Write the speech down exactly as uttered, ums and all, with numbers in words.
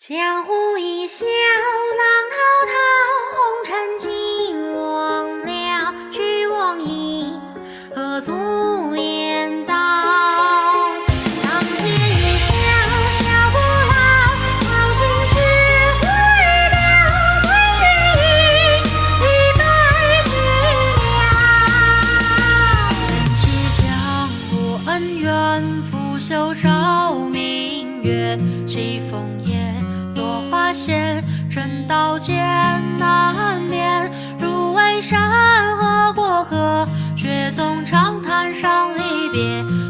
江湖一笑，浪滔滔，红尘尽忘了，去往矣，何足言道。苍天一笑，笑不老，好情绪回了，归于一百世了。前期江湖恩怨，拂袖照明月，西风夜。花谢，真刀剑难免。入围山河过客，雪纵长叹伤离别。